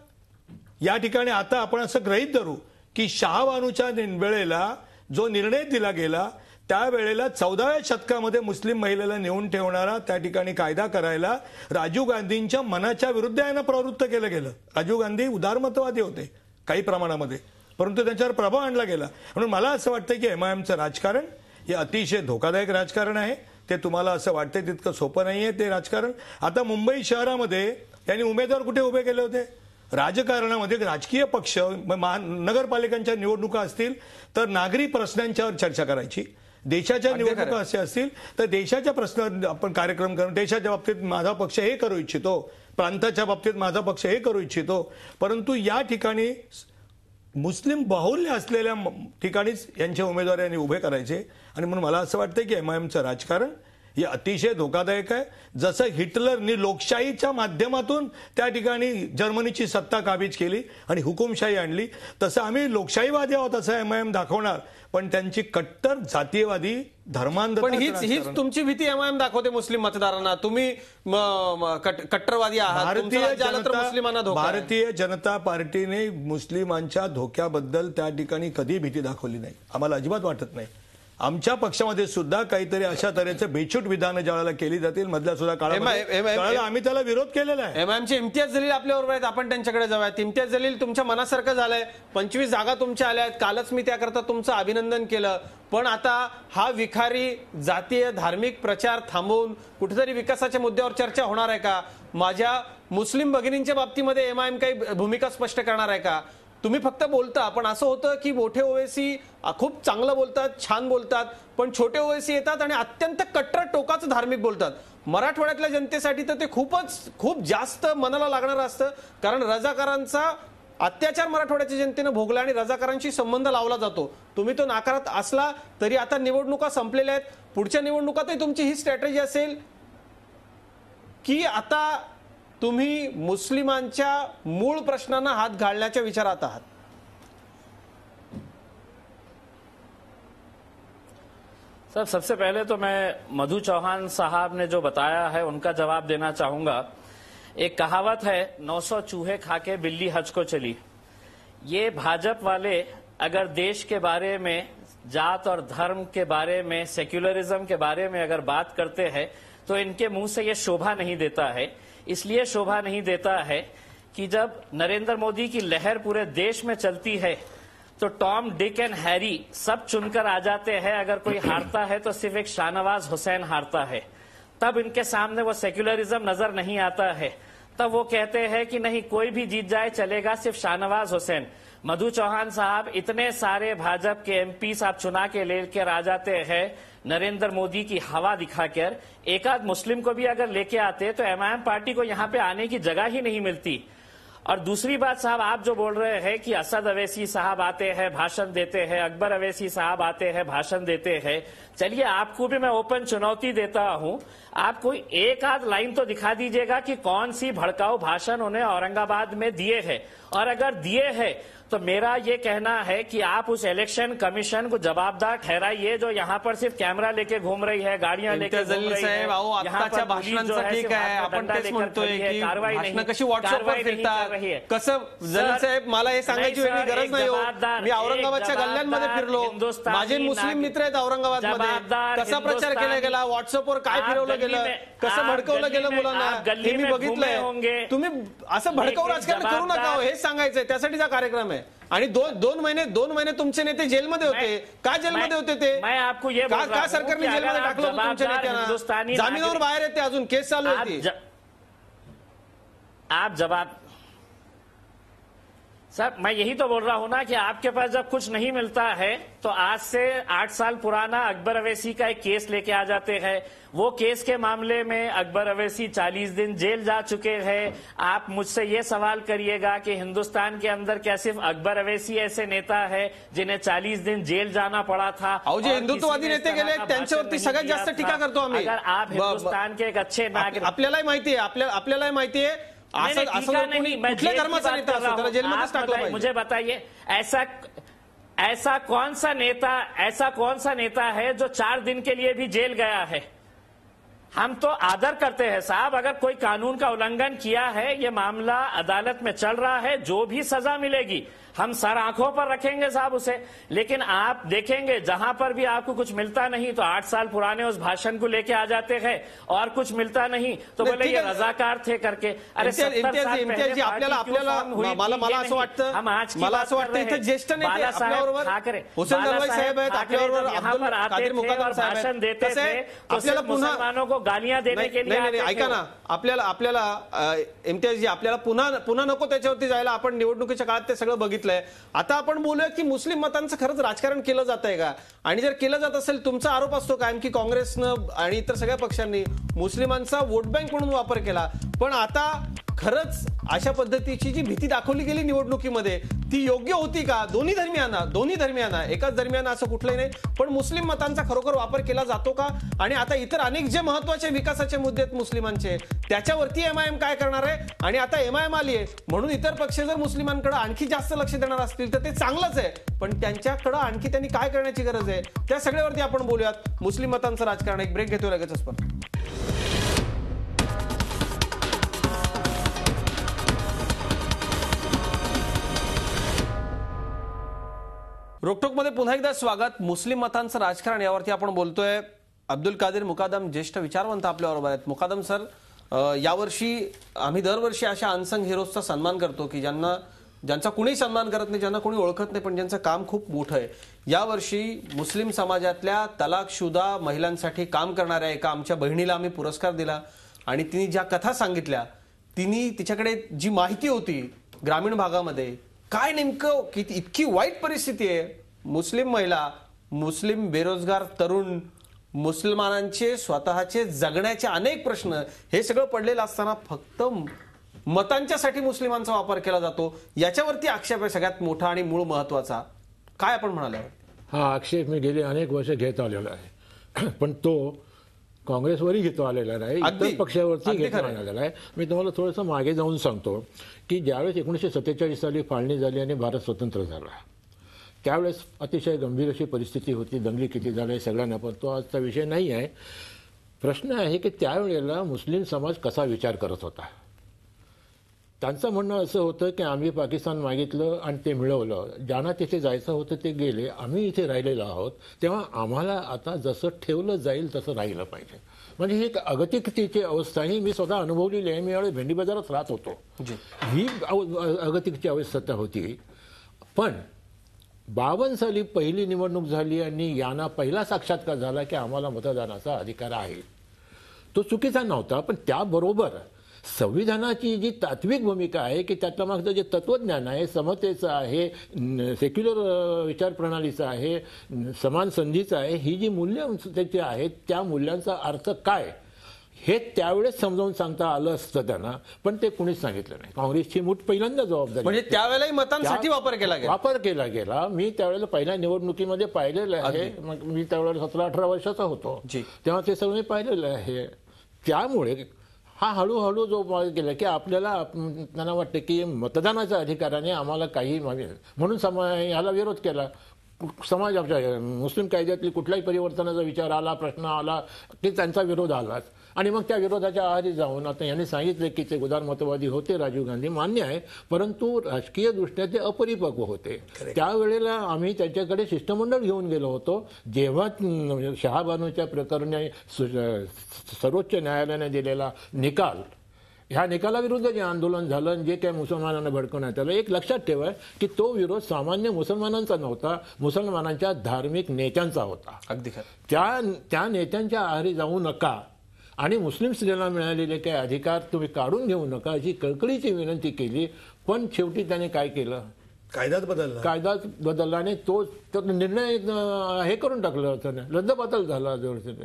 या ठिकाणी आता आपण असं गृहीत धरू की शहाबानूच्या वेळेला जो निर्णय दिला गेला त्यावेळेला 14व्या शतकामध्ये मुस्लिम महिलेला नेऊन ठेवणारा त्या ठिकाणी कायदा करायला राजीव गांधींच्या मनाच्या विरुद्ध यांना प्रवृत्त केलं गेलं. राजीव गांधी उदारमतवादी होते काही प्रमाणामध्ये, परंतु त्यांच्यावर प्रभाव आणला गेला. म्हणून मला असं वाटतं की एमआयएमचं राजकारण हे अतिशय धोकादायक राजकारण आहे. ते तुम्हाला असं वाटतंय तितकं सोपं नाहीये ते राजकारण. आता मुंबई शहरामध्ये त्यांनी उमेदवार कुठे उभे केले होते? राजकारणामध्ये राजकीय पक्ष, नगरपालिकांच्या निवडणुका असतील तर नागरी प्रश्नांच्यावर चर्चा करायची, देशाच्या निवडणुका असे असतील तर देशाच्या प्रश्नावर आपण कार्यक्रम करून, देशाच्या बाबतीत माझा पक्ष हे करू इच्छितो, प्रांताच्या बाबतीत माझा पक्ष हे करू इच्छितो. परंतु या ठिकाणी मुस्लिम बाहुल्य असलेल्या ठिकाणीच यांचे उमेदवार यांनी उभे करायचे. आणि म्हणून मला असं वाटतं की एमआयएमचं राजकारण हे अतिशय धोकादायक आहे. जसं हिटलरनी लोकशाहीच्या माध्यमातून त्या ठिकाणी जर्मनीची सत्ता काबीज केली आणि हुकुमशाही आणली, तसं आम्ही लोकशाहीवादी आहोत असं एमआयएम दाखवणार. पण त्यांची कट्टर जातीयवादी धर्मांध. पण हीच तुमची भीती एमआयएम दाखवते मुस्लिम मतदारांना. तुम्ही कट्टरवादी आहात, मुस्लिमांना धोका. भारतीय जनता पार्टीने मुस्लिमांच्या धोक्याबद्दल त्या ठिकाणी कधी भीती दाखवली नाही, आम्हाला अजिबात वाटत नाही. आमच्या पक्षामध्ये सुद्धा काहीतरी अशा तऱ्हेचे बेछूट विधानं ज्यावेळेला केली जातील मधल्या सुद्धा काळामध्ये आम्ही त्याला विरोध केलेला आहे. एमआयएमचे इम्तियाज जलील आपल्याबरोबर आहेत, आपण त्यांच्याकडे जाऊयात. इम्तियाज जलील, तुमच्या मनासारखं झालंय, 25 जागा तुमच्या आल्या आहेत. कालच मी त्याकरता तुमचं अभिनंदन केलं. पण आता हा विखारी जातीय धार्मिक प्रचार थांबवून कुठेतरी विकासाच्या मुद्द्यावर चर्चा होणार आहे का? माझ्या मुस्लिम भगिनींच्या बाबतीमध्ये एमआयएम काही भूमिका स्पष्ट करणार आहे का? तुम्ही फक्त बोलता, पण असं होतं की मोठे ओवेसी खूप चांगलं बोलतात, छान बोलतात, पण छोटे ओवेसी येतात आणि अत्यंत कट्टर टोकाचं धार्मिक बोलतात. मराठवाड्यातल्या जनतेसाठी तर ते खूप जास्त मनाला लागणारं असतं, कारण रजाकारांचा अत्याचार मराठवाड्याच्या जनतेनं भोगला आणि रजाकारांशी संबंध लावला जातो. तुम्ही तो नाकारत असला तरी आता निवडणुका संपलेल्या आहेत. पुढच्या निवडणुकातही तुमची ही स्ट्रॅटेजी असेल की आता तुम्ही मुस्लिमांच्या मूळ प्रश्नांना हात घालण्याच्या विचारात आहात? सर, सबसे पहले तो मैं मधु चौहान साहब ने जो बताया है उनका जवाब देना चाहूंगा. एक कहावत है, 900 चूहे खा के बिल्ली हज को चली. ये भाजपा वाले अगर देश के बारे में, जात और धर्म के बारे में, सेक्युलरिज्म के बारे में अगर बात करते हैं तो इनके मुंह से ये शोभा नहीं देता है. इसलिए शोभा नहीं देता है कि जब नरेंद्र मोदी की लहर पूरे देश में चलती है तो टॉम, डिक एंड हैरी सब चुनकर आ जाते हैं. अगर कोई हारता है तो सिर्फ एक शाहनवाज हुसैन हारता है. तब इनके सामने वो सेक्युलरिज्म नजर नहीं आता है. तब वो कहते हैं कि नहीं, कोई भी जीत जाए चलेगा, सिर्फ शाहनवाज हुसैन. मधु चौहान साहब, इतने सारे भाजपा के एमपीस आप चुना के लेकर आ जाते हैं नरेंद्र मोदी की हवा दिखाकर. एक आध मुस्लिम को भी अगर लेके आते तो एमआईएम पार्टी को यहां पे आने की जगह ही नहीं मिलती. और दूसरी बात साहब, आप जो बोल रहे हैं कि असद अवैसी साहब आते हैं भाषण देते हैं, अकबर अवैसी साहब आते हैं भाषण देते हैं. चलिए, आपको भी मैं ओपन चुनौती देता हूं, आप कोई एक आध लाइन तो दिखा दीजिएगा कि कौन सी भड़काऊ भाषण उन्हें औरंगाबाद में दिए हैं. और अगर दिए हैं तो मेरा ये कहना है कि आप उस इलेक्शन कमीशन को जवाबदार ठहराइए जो यहाँ पर सिर्फ कैमरा लेके घूम रही है, गाड़ियां लेके घूम रही है। अहो, आत्ताच्या भाषणांचं ठीक आहे, आपण तेच म्हणतोय की भाषणं कशी व्हॉट्सअपवर फिरतात, कसं जलील साहेब मला हे सांगायची वेगळी गरज नाही हो. मी औरंगाबादच्या गल्ल्यांमध्ये फिरलो, माझे मुस्लिम मित्र आहेत औरंगाबादमध्ये, कसा प्रचार केला गेला, व्हॉट्सअपवर काय फिरवलं गेलं, कसं भडकवलं गेलं मुलांना, हे मी बघितलंय. तुम्ही असं भडकाऊ राजकारण करू नका हो, हेच सांगायचंय. त्यासाठीचा कार्यक्रम आहे. आणि दोन महिने तुमचे नेते जेलमध्ये होते. का जेलमध्ये होते ते? का सरकारने जेलमध्ये टाकलं होतं तुमच्या नेत्यांना? जामिनावर बाहेर येते, अजून केस चालू आहे. आप जवाब सर, मैं यही तो बोल रहा हूं ना कि आपके पास जब कुछ नहीं मिलता है तो आज से 8 साल पुराना अकबर अवैसी का एक केस लेके आ जाते हैं. वो केस के मामले में अकबर अवैसी 40 दिन जेल जा चुके हैं. आप मुझसे ये सवाल करिएगा कि हिंदुस्तान के अंदर क्या सिर्फ अकबर अवैसी ऐसे नेता है जिन्हें 40 दिन जेल जाना पड़ा था? अहो, जे हिंदुत्ववादी नेते गेले त्यांच्यावरती सगळ्यात जास्त टीका करतो आम्ही. अगर आप हिंदुस्तान के एक अच्छे नागरिक, आपल्यालाही माहिती आहे, आपल्यालाही माहिती आहे, कुठल्या धर्माचा नेता असो त्याला जेलमध्येच टाकलं पाहिजे. मुझे बताइए ऐसा कौन सा नेता है जो 4 दिन के लिए भी जेल गया है? हम तो आदर करते हैं साहब, अगर कोई कानून का उल्लंघन किया है, ये मामला अदालत में चल रहा है, जो भी सजा मिलेगी हम सर आंखों पर रखेंगे साहब उसे. लेकिन आप देखेंगे जहां पर भी आपको कुछ मिलता नहीं तो 8 साल पुराने उस भाषण को लेके आ जाते हैं, और कुछ मिलता नहीं तो बोले ये रजाकार थे करके. अरे मला असं वाटतं इथे ज्येष्ठ नेते आपल्याबरोबर हुसेन दलवाई साहेब आहेत, आपल्याबरोबर अब्दुल कादिर मुकादम साहेब भाषण देते थे तो आपल्याला सिर्फ मुसलमानों को गालियां देने के लिए. नाही, ऐका ना, आपल्याला इम्तियाजजी आपल्याला पुन्हा नको त्याच्यावरती जायला. आपण निवडणुकीच्या काळात ते सगळं बघितलंय. आता आपण बोलूया की मुस्लिम मतांचं खरंच राजकारण केलं जात आहे का? आणि जर केलं जात असेल, तुमचा आरोप असतो कायम की काँग्रेसनं आणि इतर सगळ्या पक्षांनी मुस्लिमांचा वोट बँक म्हणून वापर केला. पण आता खरंच अशा पद्धतीची जी भीती दाखवली गेली निवडणुकीमध्ये ती योग्य होती का? दोन्ही धर्मियांना एकाच दरम्यान असं कुठलंही नाही, पण मुस्लिम मतांचा खरोखर वापर केला जातो का? आणि आता इतर अनेक जे महत्वाचे विकासाचे मुद्दे आहेत मुस्लिमांचे, त्याच्यावरती एमआयएम काय करणार आहे? आणि आता एमआयएम आली आहे म्हणून इतर पक्ष जर मुस्लिमांकडे आणखी जास्त लक्ष देणार असतील तर ते चांगलंच आहे, पण त्यांच्याकडे आणखी त्यांनी काय करण्याची गरज आहे त्या सगळ्यावरती आपण बोलूयात. मुस्लिम मतांचं राजकारण. एक ब्रेक घेतो, लगेचच परत. रोकटोकमध्ये पुन्हा एकदा स्वागत. मुस्लिम मतांचं राजकारण यावरती आपण बोलतोय. अब्दुल कादिर मुकादम ज्येष्ठ विचारवंत आपल्याबरोबर आहेत. मुकादम सर, यावर्षी आम्ही दरवर्षी अशा अनसंग हिरोजचा सन्मान करतो की ज्यांचा कुणीही सन्मान करत नाही, ज्यांना कोणी ओळखत नाही, पण ज्यांचं काम खूप मोठं आहे. यावर्षी मुस्लिम समाजातल्या तलाकशुदा महिलांसाठी काम करणाऱ्या एका आमच्या बहिणीला आम्ही पुरस्कार दिला आणि तिने ज्या कथा सांगितल्या, तिच्याकडे जी माहिती होती ग्रामीण भागामध्ये काय नेमकं की इतकी वाईट परिस्थिती आहे, मुस्लिम महिला, मुस्लिम बेरोजगार तरुण, मुसलमानांचे स्वतःचे जगण्याचे अनेक प्रश्न, हे सगळं पडलेलं असताना फक्त मतांच्यासाठी मुस्लिमांचा वापर केला जातो, याच्यावरती आक्षेप आहे सगळ्यात मोठा आणि मूळ महत्वाचा. काय आपण म्हणाले? हा आक्षेप मी गेले अनेक वर्ष घेत आलेला आहे, पण तो काँग्रेसवरही घेतो आलेला नाही, इतर पक्षावरती घेतो आलेला आहे. मी तुम्हाला थोडंसं मागे जाऊन सांगतो की ज्यावेळेस 1947 साली फाळणी झाली आणि भारत स्वतंत्र झाला, त्यावेळेस अतिशय गंभीर अशी परिस्थिती होती. दंगली किती झाल्या सगळ्यांना, पण तो आजचा विषय नाही आहे. प्रश्न आहे की त्यावेळेला मुस्लिम समाज कसा विचार करत होता. त्यांचं म्हणणं असं होतं की आम्ही पाकिस्तान मागितलं आणि ते मिळवलं, ज्यांना तिथे जायचं होतं ते गेले, आम्ही इथे राहिलेलो आहोत, तेव्हा आम्हाला आता जसं ठेवलं जाईल तसं राहिलं पाहिजे. म्हणजे ही एक अगतिकतेची अवस्था ही मी स्वतः अनुभवलेली आहे. मी यावेळी भेंडी बाजारात राहत होतो. ही अगतिकची अवस्था होती. पण 52 साली पहिली निवडणूक झाली आणि यांना पहिला साक्षात्कार झाला की आम्हाला मतदानाचा अधिकार आहे. तो चुकीचा नव्हता, पण त्याबरोबर संविधानाची जी तात्विक भूमिका आहे की त्यातलं मागचं जे तत्वज्ञान आहे, समतेचं आहे, सेक्युलर विचारप्रणालीचं आहे, समान संधीचं आहे, ही जी मूल्य त्याची आहेत, त्या मूल्यांचा अर्थ काय हे त्यावेळेस समजावून सांगता आलं असतं त्यांना, पण ते कुणीच सांगितलं नाही. काँग्रेसची मूठ पहिल्यांदा जबाबदारी. म्हणजे त्यावेळेला मतांसाठी वापर केला गेला. मी त्यावेळेला पहिल्या निवडणुकीमध्ये पाहिलेलं आहे. मी त्यावेळेला 17-18 वर्षाचा होतो, तेव्हा ते सगळं पाहिलेलं आहे. त्यामुळे हा हळूहळू जो मागे गेला की आपल्याला त्यांना वाटतं की मतदानाच्या अधिकाराने आम्हाला काही म्हणून ह्याला विरोध केला. समाजाच्या मुस्लिम कायद्यातली कुठल्याही परिवर्तनाचा विचार आला, प्रश्न आला की त्यांचा विरोध आलाच. आणि मग त्या विरोधाच्या आहारी जाऊन आता यांनी सांगितले की ते उदारमतवादी होते राजीव गांधी, मान्य आहे, परंतु राजकीय दृष्ट्या ते अपरिपक्व होते. त्यावेळेला आम्ही त्यांच्याकडे शिष्टमंडळ घेऊन गेलो होतो. जेव्हा शहाबानूच्या प्रकरणी सर्वोच्च न्यायालयाने दिलेला निकाल, ह्या निकालाविरुद्ध जे आंदोलन झालं, जे काही मुसलमानांना भडकवण्यात आलं, एक लक्षात ठेवा की तो विरोध सामान्य मुसलमानांचा नव्हता, मुसलमानांच्या धार्मिक नेत्यांचा होता. अगदी खरं. त्या नेत्यांच्या आहारी जाऊ नका आणि मुस्लिम स्त्रियांना मिळालेले काही अधिकार तुम्ही काढून घेऊ नका अशी कळकळीची विनंती केली. पण शेवटी त्याने काय केलं? कायदाच बदलला आणि तो निर्णय हे करून टाकला होता, रद्दबातल झाला.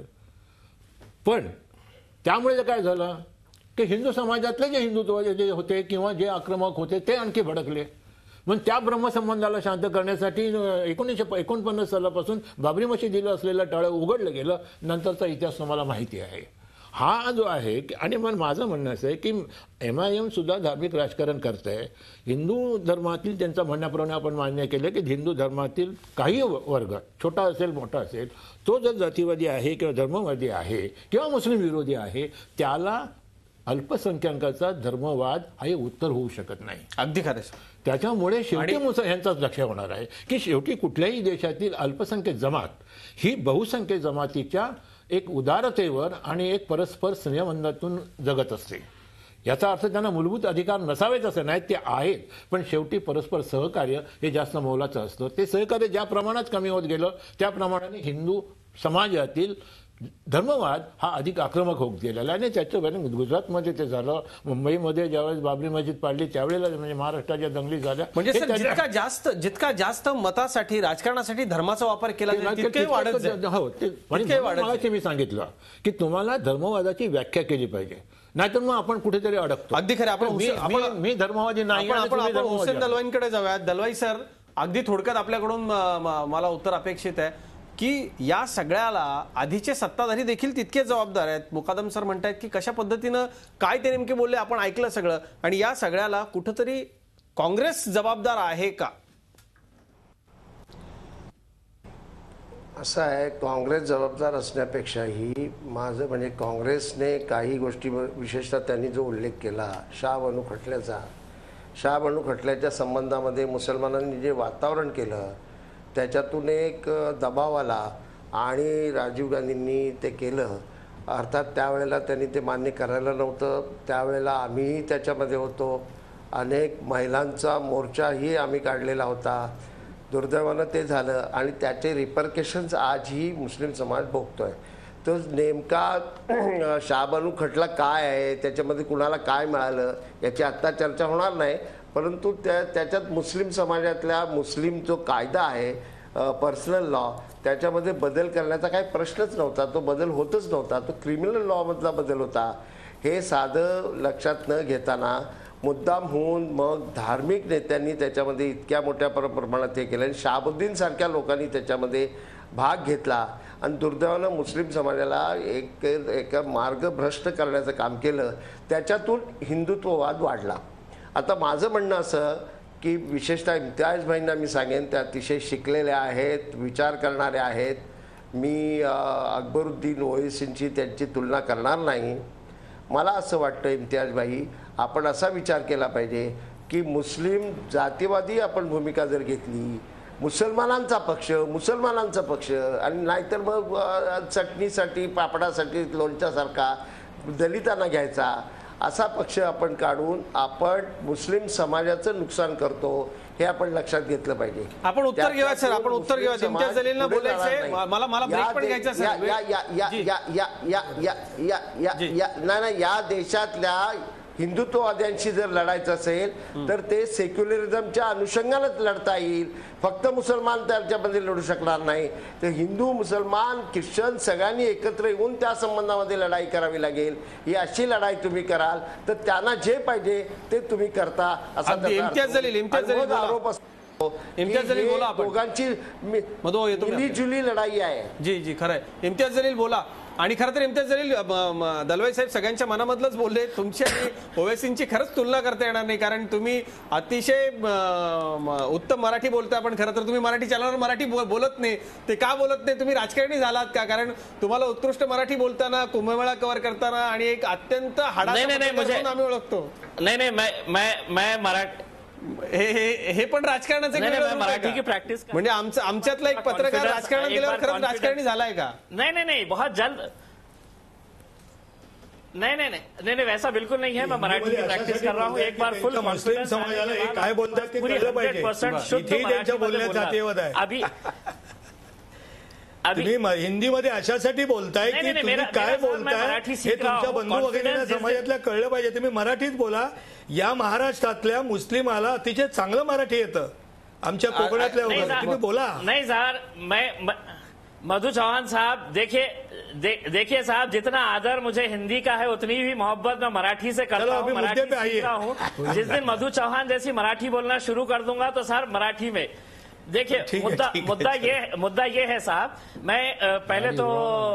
पण त्यामुळे काय झालं की हिंदू समाजातले जे हिंदुत्वाचे जे होते किंवा जे आक्रमक होते ते आणखी भडकले. मग त्या ब्रह्मसंबंधाला शांत करण्यासाठी 1949 सालापासून बाबरी मशिदीला असलेलं टाळं उघडलं गेलं. नंतरचा इतिहास तुम्हाला माहिती आहे. हा जो आहे आणि मग माझं म्हणणं असं आहे की MIM सुद्धा धार्मिक राजकारण करत आहे. हिंदू धर्मातील त्यांच्या म्हणण्याप्रमाणे आपण मान्य केलं की हिंदू धर्मातील काही वर्ग, छोटा असेल मोठा असेल, तो जर जातीवादी आहे किंवा धर्मवादी आहे किंवा मुस्लिम विरोधी आहे, त्याला अल्पसंख्याकाचा धर्मवाद हे उत्तर होऊ शकत नाही. अगदी खरं. त्याच्यामुळे शेवटी यांचाच लक्ष होणार आहे की शेवटी कुठल्याही देशातील अल्पसंख्याक जमात ही बहुसंख्य जमातीच्या एक उदारतेवर आणि एक परस्पर स्नेहबंधातून जगत असते. याचा अर्थ त्यांना मूलभूत अधिकार नसावेच असं नाही, ते आहेत, पण शेवटी परस्पर सहकार्य हे जास्त मोलाचं असतं. ते सहकार्य ज्या प्रमाणात कमी होत गेलं त्या प्रमाणाने हिंदू समाजातील धर्मवाद हा अधिक आक्रमक होत गेलेला आहे. आणि त्याचं गुजरातमध्ये ते झालं, मुंबईमध्ये ज्यावेळेस बाबरी मस्जिद पाडली त्यावेळेला म्हणजे महाराष्ट्राच्या दंगली झाल्या. म्हणजे जितका जास्त मतासाठी राजकारणासाठी धर्माचा वापर केला वाढत. मी सांगितलं की तुम्हाला धर्मवादाची व्याख्या केली पाहिजे, नाहीतर मग आपण कुठेतरी अडकतो. अगदी खरं. मी धर्मवादी नाही. आपण हुसेन दलवाईंकडे जाऊयात. दलवाई सर, अगदी थोडक्यात आपल्याकडून मला उत्तर अपेक्षित आहे की या सगळ्याला आधीचे सत्ताधारी देखील तितके जबाबदार आहेत. मुकादम सर म्हणतायत की कशा पद्धतीनं काय ते नेमके बोलले आपण ऐकलं सगळं, आणि या सगळ्याला कुठंतरी काँग्रेस जबाबदार आहे का? असं आहे, काँग्रेस जबाबदार असण्यापेक्षाही माझं म्हणजे काँग्रेसने काही गोष्टी, विशेषतः त्यांनी जो उल्लेख केला शाहबानू खटल्याच्या संबंधामध्ये मुसलमानांनी जे वातावरण केलं त्याच्यातून एक दबाव आला आणि राजीव गांधींनी ते केलं. अर्थात त्यावेळेला त्यांनी ते मान्य करायला नव्हतं. त्यावेळेला आम्हीही त्याच्यामध्ये होतो. अनेक महिलांचा मोर्चाही आम्ही काढलेला होता. दुर्दैवानं ते झालं आणि त्याचे रिपरकेशन्स आजही मुस्लिम समाज भोगतोय. तो नेमका शाहबानू खटला काय आहे, त्याच्यामध्ये कुणाला काय मिळालं याची आत्ता चर्चा होणार नाही, परंतु त्याच्यात मुस्लिम समाजातल्या मुस्लिम जो कायदा आहे पर्सनल लॉ त्याच्यामध्ये बदल करण्याचा काही प्रश्नच नव्हता. तो बदल होतच नव्हता. तो क्रिमिनल लॉमधला बदल होता. हे साधं लक्षात न घेताना मुद्दाम होऊन मग धार्मिक नेत्यांनी त्याच्यामध्ये इतक्या मोठ्या प्रमाणात हे केलं आणि शहाबुद्दीन सारख्या लोकांनी त्याच्यामध्ये भाग घेतला आणि दुर्दैवानं मुस्लिम समाजाला एक मार्ग भ्रष्ट करण्याचं काम केलं. त्याच्यातून हिंदुत्ववाद वाढला. आता माझं म्हणणं असं की विशेषतः इम्तियाज भाईंना मी सांगेन, त्या अतिशय शिकलेल्या आहेत, विचार करणारे आहेत. मी अकबरुद्दीन ओवैसींची त्यांची तुलना करणार नाही. मला असं वाटतं इम्तियाज भाई, आपण असा विचार केला पाहिजे की मुस्लिम जातीवादी आपण भूमिका जर घेतली, मुसलमानांचा पक्ष आणि नाहीतर मग चटणीसाठी पापडासाठी लोणच्यासारखा दलितांना घ्यायचा असा पक्ष आपण काढून आपण मुस्लिम समाजाचं नुकसान करतो, हे आपण लक्षात घेतलं पाहिजे. आपण उत्तर घेऊया सर, आपण उत्तर घेऊया. इम्तियाज जलीलनं बोलायचंय, मला ब्रेक पण घ्यायचा सर. नाही, या देशातल्या हिंदुत्ववाद्यांशी जर लढायचं असेल तर ते सेक्युलरिझमच्या अनुषंगानेच लढता येईल. फक्त मुसलमान त्याच्यामध्ये लढू शकणार नाही. तर हिंदू, मुसलमान, ख्रिश्चन सगळ्यांनी एकत्र येऊन त्या संबंधामध्ये लढाई करावी लागेल. ही अशी लढाई तुम्ही कराल तर त्यांना जे पाहिजे ते तुम्ही करता असा इम्तियाज जलील आरोप असतो. इम्तियाज जलील बोला. दोघांची मिलीजुली लढाई आहे. जी खरंय. इम्तियाज जलील बोला. आणि खरं तर इम्तियाज जलील दलवाई साहेब सगळ्यांच्या मनामधलंच बोलले. तुमची आणि ओवैसींची खरंच तुलना करता येणार नाही, कारण तुम्ही अतिशय उत्तम मराठी बोलता, पण खरं तर तुम्ही मराठी चॅनलवर मराठी बोलत नाही. ते का बोलत नाही? तुम्ही राजकारणी झालात का? कारण तुम्हाला उत्कृष्ट मराठी बोलताना, कुंभमेळा कव्हर करताना आणि एक अत्यंत आम्ही ओळखतो. नहीं मैं मराठी हे पण राजकारणाचं मराठी की प्रैक्टिस म्हणजे आमच्यातला एक पत्रकार राजकारणात गेल्यावर खरंच राजकारणी झालाय का? नहीं बहुत जल्द नहीं वैसा बिल्कुल नहीं है. मैं मराठी की प्रैक्टिस कर रहा हूँ. एक बार फुल मुस्लिम समाजाला हे काय बोलतात ते कळलं पाहिजे. इथे त्यांच्या बोलण्याचा तेवत आहे. अभी तुम्ही हिंदीमध्ये अशासाठी बोलताय की तुम्ही काय बोलताय हे तुमच्या बंधू वगैरे समाजातल्या कळलं पाहिजे. तुम्ही मराठीत बोला. या महाराष्ट्रातल्या मुस्लिमाला अतिशय चांगलं मराठी येतं. आमच्या कोकणातल्या वगैरे तुम्ही बोला. नहीं सर, मैं मधु चौहान साहब देखिए साहब, जितना आदर मुझे हिंदी का है उतनी भी मोहब्बत मैं मराठी से करता हूँ. मराठी सीख रहा हूँ. जिस दिन मधु चौहान जैसी मराठी बोलना शुरू कर दूंगा तो सर मराठी में. देखिए मुद्दा ये है साहब, मैं पहले तो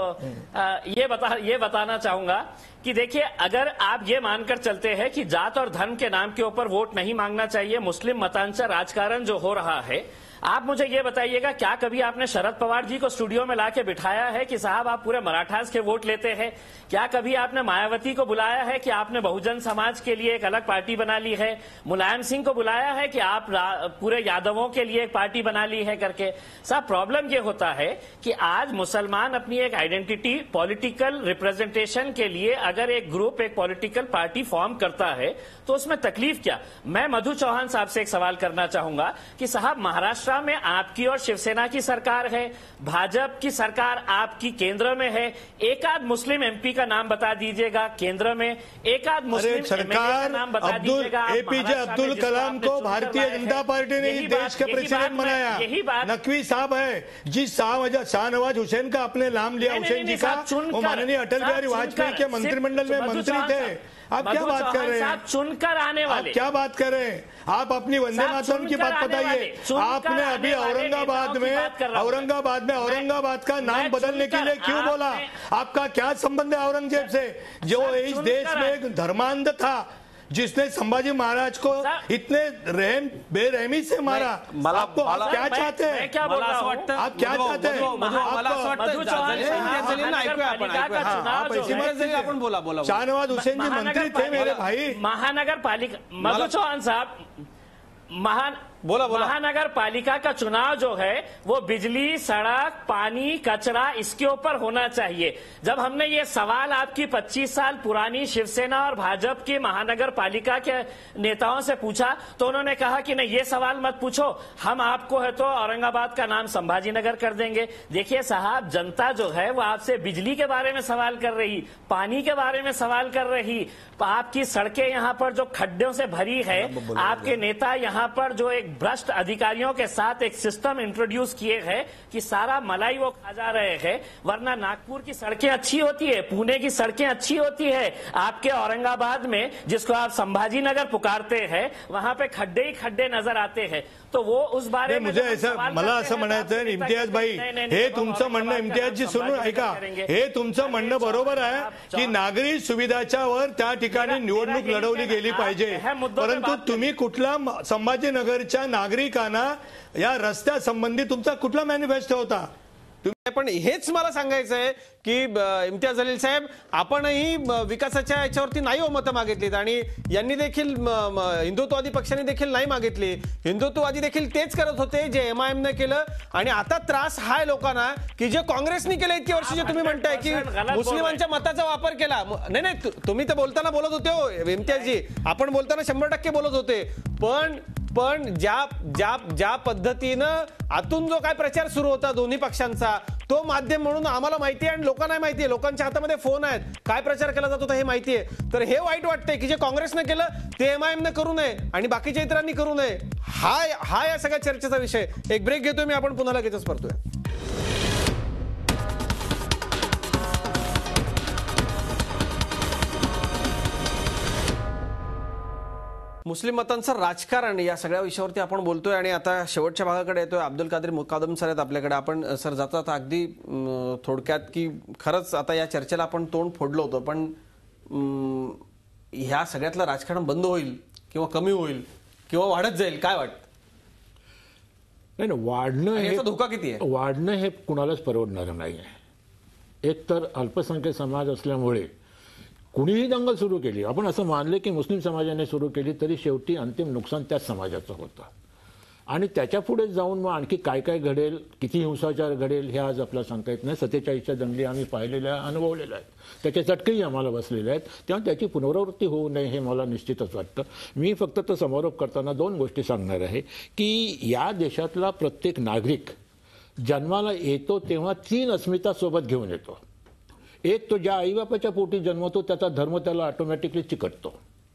ये बताना चाहूंगा कि देखिए, अगर आप ये मानकर चलते हैं कि जात और धर्म के नाम के ऊपर वोट नहीं मांगना चाहिए, मुस्लिम मतांतर राजकारण जो हो रहा है, आप मुझे ये बताइएगा, क्या कभी आपने शरद पवार जी को स्टूडियो में लाके बिठाया है कि साहब आप पूरे मराठास के वोट लेते हैं? क्या कभी आपने मायावती को बुलाया है कि आपने बहुजन समाज के लिए एक अलग पार्टी बना ली है? मुलायम सिंह को बुलाया है कि आप पूरे यादवों के लिए एक पार्टी बना ली है करके? साहब प्रॉब्लम ये होता है कि आज मुसलमान अपनी एक आइडेंटिटी, पॉलिटिकल रिप्रेजेंटेशन के लिए अगर एक ग्रुप, एक पॉलिटिकल पार्टी फॉर्म करता है तो उसमें तकलीफ क्या? मैं मधु चौहान साहब से एक सवाल करना चाहूंगा कि साहब महाराष्ट्र में आपकी और शिवसेना की सरकार है, भाजपा की सरकार आपकी केंद्र में है. एक आध मुस्लिम एमपी का नाम बता दीजिएगा केंद्र में. एक आध मुस्लिम सरकार नाम बता दीजिएगा. एपीजे अब्दुल कलाम को भारतीय जनता पार्टी ने देश के प्रेसिडेंट बनाया. यही बात नकवी साहब है, जिस शाहनवाज हुसैन का आपने नाम लिया, हुसैन जी का, वो माननीय अटल बिहारी वाजपेयी के मंत्रिमंडल में मंत्री थे. आप क्या बात कर रहे हैं? चुनकर आने वाले. आप क्या बात कर रहे हैं? आप अपनी वंदे मातरम की बात बताइए. आपने अभी औरंगाबाद में औरंगाबाद का नाम बदलने के लिए क्यों बोला? आपका क्या संबंध है औरंगजेब से, जो इस देश में एक धर्मांध था, जिसने संभाजी महाराज को इतने बेरहमी से मारा? आपको आप क्या चाहते हैं? क्या बोल रहा हूं? आप क्या चाहते हैं? शाहनवाज हुसैन जी मंत्री थे मेरे भाई. महानगर पालिका, मधु चौहान साहब, महानगर पालिका का चुनाव जो है वो बिजली, सड़क, पानी, कचरा इसके ऊपर होना चाहिए. जब हमने ये सवाल आपकी 25 साल पुरानी शिवसेना और भाजपा की महानगर पालिका के नेताओं से पूछा तो उन्होंने कहा कि नहीं, ये सवाल मत पूछो, हम आपको है तो औरंगाबाद का नाम संभाजी नगर कर देंगे. देखिए साहब, जनता जो है वो आपसे बिजली के बारे में सवाल कर रही, पानी के बारे में सवाल कर रही, आपकी सड़कें यहाँ पर जो खड्डों से भरी है, आपके नेता यहाँ पर जो एक भ्रष्ट अधिकारियों के साथ एक सिस्टम इंट्रोड्यूस किए हैं कि सारा मलाई वो खा जा रहे हैं. वरना नागपुर की सड़कें अच्छी होती है, पुणे की सड़कें अच्छी होती है, आपके औरंगाबाद में जिसको आप संभाजी नगर पुकारते हैं वहां पे खड्डे ही खड्डे नजर आते हैं. तो वो उस बारे में मला असं म्हणायचं इम्तियाज भाई, हे तुमचं म्हणणं, इम्तियाजजी सुनून ऐका, हे तुमचं म्हणणं बरोबर आहे की नागरी सुविधाच्या वर त्या ठिकाणी निवडणूक लढवली गेली पाहिजे. परंतु तुम्ही कुठला संभाजीनगरच्या नागरिकांना या रस्त्या संबंधी तुमचा कुठला मॅनिफेस्टो होता? पण हेच मला सांगायचं आहे की इम्तियाज जलील साहेब, आपणही विकासाच्या याच्यावरती नाही हो मतं मागितलीत आणि यांनी देखील हिंदुत्ववादी पक्षांनी देखील नाही मागितली. हिंदुत्ववादी देखील तेच करत होते जे MIM ने केलं. आणि आता त्रास हा आहे लोकांना की जे काँग्रेसनी केलं इतकी वर्ष, जे तुम्ही म्हणताय की मुस्लिमांच्या मताचा वापर केला. नाही, तुम्ही तर बोलताना बोलत होते हो इम्तियाजजी, आपण बोलताना 100% बोलत होते. पण ज्या पद्धतीनं आतून जो काय प्रचार सुरू होता दोन्ही पक्षांचा, तो माध्यम म्हणून आम्हाला माहिती आहे आणि लोकांना माहिती आहे, लोकांच्या हातामध्ये फोन आहेत, काय प्रचार केला जातो हे माहिती आहे. तर हे वाईट वाटतंय की जे काँग्रेसने केलं ते MIM ने करू नये आणि बाकीच्या इतरांनी करू नये. हा या सगळ्या चर्चेचा विषय. एक ब्रेक घेतोय मी, आपण पुन्हा लगेचच परतूया. मुस्लिम मतांचं राजकारण या सगळ्या विषयावरती आपण बोलतोय आणि आता शेवटच्या भागाकडे येतोय. अब्दुल कादर मुकादम सर आहेत आपल्याकडे. आपण सर जातात अगदी थोडक्यात की खरंच आता या चर्चेला आपण तोंड फोडलं होतं, पण ह्या सगळ्यातलं राजकारण बंद होईल किंवा कमी होईल किंवा वाढत जाईल, काय वाटतं? नाही, वाढणं हे धोका किती आहे? वाढणं हे कुणालाच परवडणारं नाही आहे. एक तर अल्पसंख्याक समाज असल्यामुळे कुणीही दंगल सुरू केली, आपण असं मानले की मुस्लिम समाजाने सुरू केली, तरी शेवटी अंतिम नुकसान त्याच समाजाचं होतं. आणि त्याच्या पुढे जाऊन मग आणखी काय काय घडेल, किती हिंसाचार घडेल हे आज आपल्याला सांगता येत नाही. 47च्या दंगली आम्ही पाहिलेल्या अनुभवलेल्या आहेत, त्याचे चटकेही आम्हाला बसलेले आहेत. तेव्हा त्याची पुनरावृत्ती होऊ नये हे मला निश्चितच वाटतं. मी फक्त तो समारोप करताना 2 गोष्टी सांगणार आहे की या देशातला प्रत्येक नागरिक जन्माला येतो तेव्हा 3 अस्मिता सोबत घेऊन येतो. एक, तो ज्या आईबापाच्या पोटी जन्मतो त्याचा धर्म त्याला ऑटोमॅटिकली चिकटतो,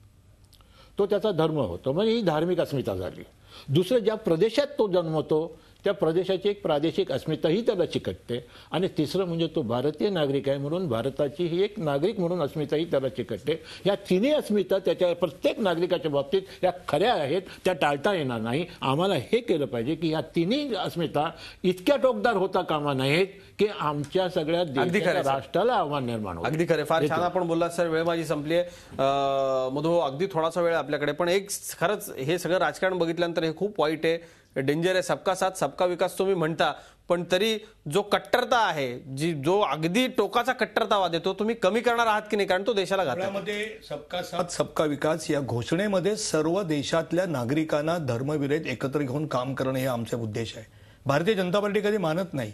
तो त्याचा धर्म होतो, म्हणजे ही धार्मिक अस्मिता झाली. दुसरं, ज्या प्रदेशात तो जन्मतो त्या प्रदेशाची एक प्रादेशिक अस्मिताही त्याला चिकटते. आणि तिसरं म्हणजे तो भारतीय नागरिक आहे म्हणून भारताची ही एक नागरिक म्हणून अस्मिताही त्याला चिकटते. या तिन्ही अस्मिता त्याच्या प्रत्येक नागरिकाच्या बाबतीत या खऱ्या आहेत, त्या टाळता येणार नाही. आम्हाला हे केलं पाहिजे की या तिन्ही अस्मिता इतक्या टोकदार होता कामा नाहीत की आमच्या सगळ्या देशाच्या राष्ट्राला आव्हान निर्माण होतं. अगदी खरं, फार छान आपण बोललात सर. वेळ माझी संपली आहे. मधू, अगदी थोडासा वेळ आपल्याकडे, पण एक खरंच हे सगळं राजकारण बघितल्यानंतर हे खूप वाईट आहे, डेंजर आहे. सबका साथ सबका विकास तुम्ही म्हणता, पण तरी जो कट्टरता आहे, जो अगदी टोकाचा कट्टरतावाद आहे, तो तुम्ही कमी करणार आहात की नाही? कारण तो देशाला घातक आहे. सबका साथ सबका विकास या घोषणेमध्ये सर्व देशातल्या नागरिकांना धर्मविरहित एकत्र घेऊन काम करणं हे आमचा उद्देश आहे. भारतीय जनता पार्टी कधी मानत नाही.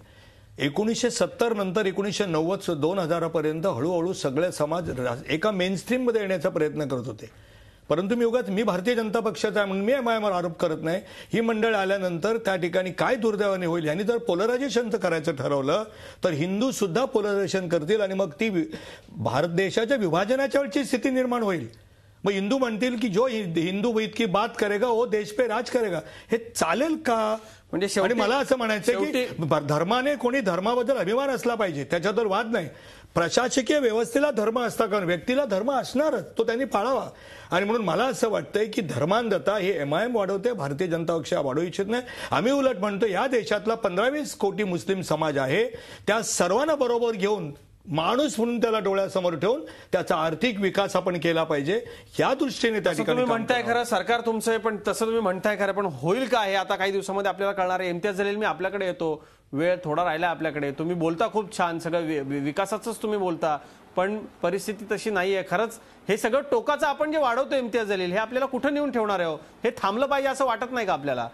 1970 नंतर 1990 2000 पर्यंत हळूहळू सगळे समाज एका मेनस्ट्रीम मध्ये येण्याचा प्रयत्न करत होते. परंतु मी भारतीय जनता पक्षाचा आहे म्हणून मी एमआयएमवर आरोप करत नाही. ही मंडळ आल्यानंतर त्या ठिकाणी काय दुर्दैवाने होईल, यांनी जर पोलरायझेशन करायचं ठरवलं तर हिंदू सुद्धा पोलरायझेशन करतील आणि मग ती भारत देशाच्या विभाजनाच्या वेळची स्थिती निर्माण होईल. मग हिंदू म्हणतील की जो हिंदू इतकी बात करेगा वो देश पे राज करेगा. हे चालेल का? म्हणजे आणि मला असं म्हणायचं की धर्माने कोणी धर्माबद्दल अभिमान असला पाहिजे, त्याच्यावर वाद नाही. प्रशासकीय व्यवस्थेला धर्म असता, कारण व्यक्तीला धर्म असणारच, तो त्यांनी पाळावा. आणि म्हणून मला असं वाटतंय की धर्मांधता हे एमआयएम वाढवते, भारतीय जनता पक्ष वाढवू इच्छित नाही. आम्ही उलट म्हणतो या देशातला 15-20 कोटी मुस्लिम समाज आहे, त्या सर्वांना बरोबर घेऊन माणूस म्हणून त्याला डोळ्यासमोर ठेवून त्याचा आर्थिक विकास आपण केला पाहिजे, या दृष्टीने त्या ठिकाणी तुम्ही म्हणताय. खरं सरकार तुमचं आहे, पण तसं तुम्ही म्हणताय खरं, पण होईल का हे आता काही दिवसामध्ये आपल्याला कळणार आहे. इम्तियाज जलील, मी आपल्याकडे येतो, वेळ थोडा राहिला आपल्याकडे. तुम्ही बोलता खूप छान, सगळं विकासाचंच तुम्ही बोलता, पण परिस्थिती तशी नाहीये. खरंच हे सगळं टोकाचं आपण जे वाढवतो इम्तियाज जलील, हे आपल्याला कुठं नेऊन ठेवणार आहे? हे थांबलं पाहिजे असं वाटत नाही का आपल्याला?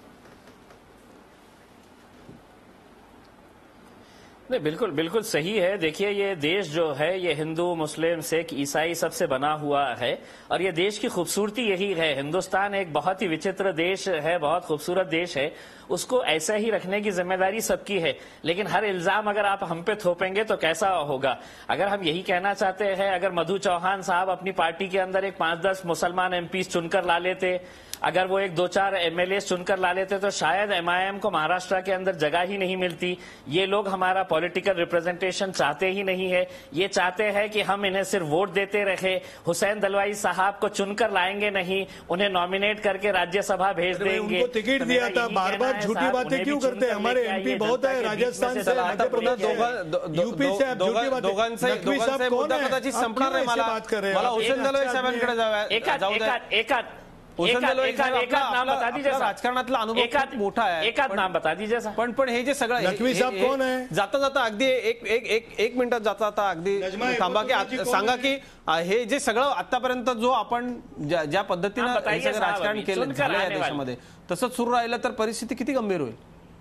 नहीं, बिल्कुल बिल्कुल सही है. देखिए, ये देश जो है ये हिंदू, मुस्लिम, सिख, ईसाई सबसे बना हुआ है और ये देश की खूबसूरती यही है. हिंदुस्तान एक बहुत ही विचित्र देश है, बहुत खूबसूरत देश है. उसको ऐसा ही रखने की जिम्मेदारी सबकी है. लेकिन हर इल्जाम अगर आप हम पे थोपेंगे तो कैसा होगा? अगर हम यही कहना चाहते हैं, अगर मधु चौहान साहब अपनी पार्टी के अंदर एक 5-10 मुसलमान एमपी चुनकर ला लेते, अगर वो एक 2-4 एमएलए चुनकर ला लेते, तो शायद एमआईएम को महाराष्ट्र के अंदर जगह ही नहीं मिलती. ये लोग हमारा पॉलिटिकल रिप्रेजेंटेशन चाहते ही नहीं है. ये चाहते हैं कि हम इन्हें सिर्फ वोट देते रहे. हुसैन दलवाई साहब को चुनकर लाएंगे नहीं, उन्हें नॉमिनेट करके राज्यसभा भेज देंगे. उनको टिकट दिया था, बार बार झूठी बातें क्यों करते हैं? हमारे एमपी बहुत है, राजस्थान से, मध्य प्रदेश से, यूपी से. आप झूठी बातें. नकवी साहब कौन है? आप क्यों ऐसे बात कर रहे हैं? मला हुसेन दलवाई साहेबांकडे जाऊ. राजकारणातला अनुभव मोठा आहे. एकाच नाम बता दीजिए. पण हे जे सगळं नकवी साहब कोण आहे? जाता जाता अगदी एक मिनिटात जाता अगदी थांबा की सांगा की हे जे सगळं आतापर्यंत जो आपण ज्या पद्धतीनं राजकारण केलं झालं या देशामध्ये तसंच सुरू राहिलं तर परिस्थिती किती गंभीर होईल?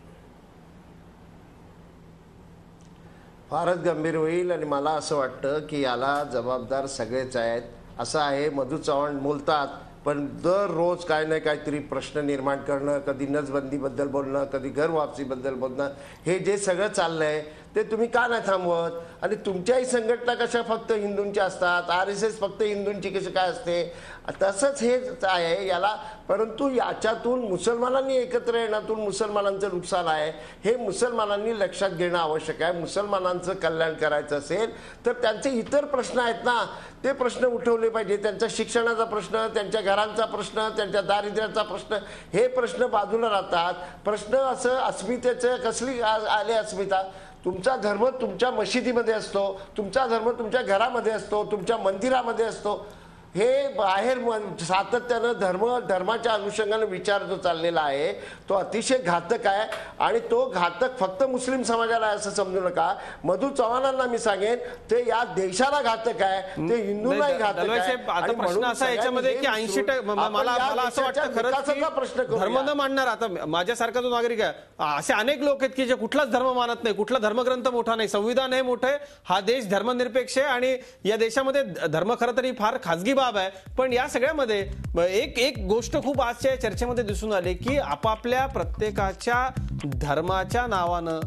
फारच गंभीर होईल. आणि मला असं वाटतं की याला जबाबदार सगळेच आहेत. असं आहे, मधु चव्हाण बोलतात पण दररोज काय ना काहीतरी प्रश्न निर्माण करणं, कधी नसबंदीबद्दल बोलणं, कधी घर वापसीबद्दल बोलणं, हे जे सगळं चाललंय ते तुम्ही का नाही थांबवत? आणि तुमच्याही संघटना कशा फक्त हिंदूंच्या असतात, RSS फक्त हिंदूंची कशी काय असते? तसंच हे आहे याला. परंतु याच्यातून मुसलमानांनी एकत्र येण्यातून मुसलमानांचं नुकसान आहे, हे मुसलमानांनी लक्षात घेणं आवश्यक आहे. मुसलमानांचं कल्याण करायचं असेल तर त्यांचे इतर प्रश्न आहेत ना, ते प्रश्न उठवले पाहिजे. त्यांचा शिक्षणाचा प्रश्न, त्यांच्या घरांचा प्रश्न, त्यांच्या दारिद्र्याचा प्रश्न, हे प्रश्न बाजूला राहतात. प्रश्न असं अस्मितेचं कसली आले अस्मिता? तुमचा धर्म तुमच्या मशिदीमध्ये असतो, तुमचा धर्म तुमच्या घरामध्ये असतो, तुमच्या मंदिरामध्ये असतो. हे बाहेर सातत्यानं धर्माच्या अनुषंगाने विचार जो चाललेला आहे तो अतिशय घातक आहे. आणि तो घातक फक्त मुस्लिम समाजाला असं समजू नका. मधु चव्हाणांना मी सांगेन ते या देशाला घातक आहे, ते हिंदूंनाही घातक आहे. आता प्रश्न असा याच्यामध्ये की 80% मला असं वाटतं खरंच धर्म न मानणार, आता माझ्यासारखा जो नागरिक आहे असे अनेक लोक आहेत की जे कुठलाच धर्म मानत नाही, कुठला धर्मग्रंथ मोठा नाही, संविधान हे मोठं आहे, हा देश धर्मनिरपेक्ष आहे आणि या देशामध्ये धर्म खरं तरी फार खाजगी बाब आहे. पण या सगळ्यामध्ये एक गोष्ट खूप आजच्या चर्चेमध्ये दिसून आली की आपापल्या प्रत्येकाच्या धर्माच्या नावानं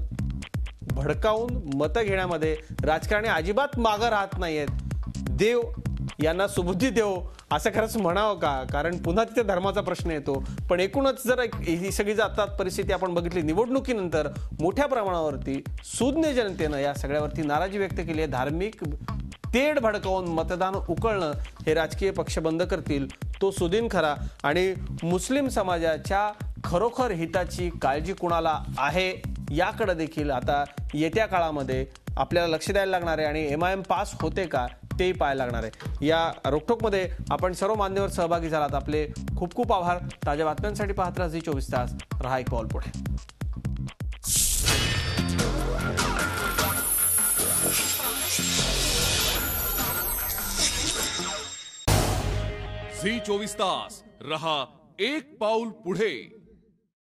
भडकावून मतं घेण्यामध्ये राजकारणी अजिबात मागं राहत नाहीयेत. देव यांना सुबुद्धी देव असं खरंच म्हणावं का? कारण पुन्हा तिथे धर्माचा प्रश्न येतो. पण एकूणच जर ही सगळी जातात परिस्थिती आपण बघितली, निवडणुकीनंतर मोठ्या प्रमाणावरती सुज्ञ जनतेनं या सगळ्यावरती नाराजी व्यक्त केली आहे. धार्मिक तेढ भडकावून मतदान उकळणं हे राजकीय पक्ष बंद करतील तो सुदीन खरा. आणि मुस्लिम समाजाच्या खरोखर हिताची काळजी कुणाला आहे याकडे देखील आता येत्या काळामध्ये आपल्याला लक्ष द्यायला लागणार आहे आणि MIM पास होते का तेही पाहायला लागणार आहे. या रोकटोकमध्ये आपण सर्व मान्यवर सहभागी झालात, आपले खूप खूप आभार. ताज्या बातम्यांसाठी पाहत राहा झी 24 तास. रहा एक पाऊल पुढे. झी 24 तास रहा एक पाऊल पुढे.